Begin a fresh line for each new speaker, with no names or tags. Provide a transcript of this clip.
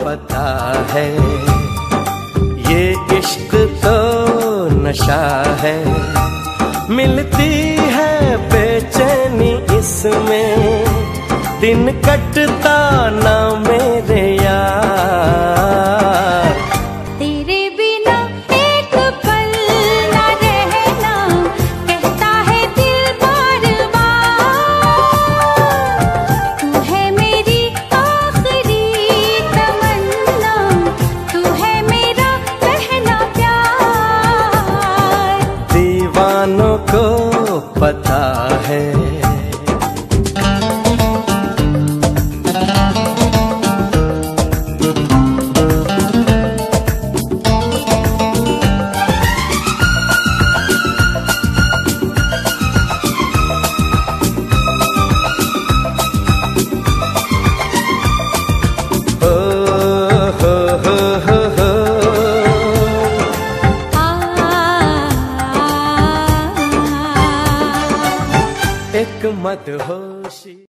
पता है, ये इश्क तो नशा है। मिलती है बेचैनी इसमें, दिन कटता ना मेरे यार।
तेरे बिना एक पल ना रहना, कहता है दिल बार बार। तू है मेरी आखिरी तमन्ना, तू है मेरा पहला प्यार।
दीवानों को पता है। एक मदहोशी